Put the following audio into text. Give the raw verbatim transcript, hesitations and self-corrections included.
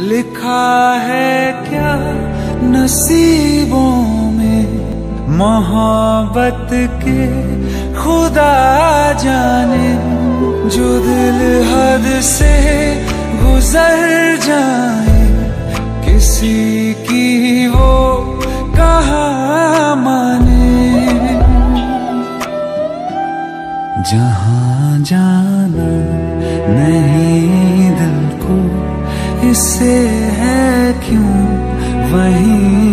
लिखा है क्या नसीबों में मोहब्बत के खुदा जाने, जो दिल हद से गुजर जाए किसी की वो कहाँ माने। जहाँ जाना नहीं दिल को, इससे है क्यों वहीं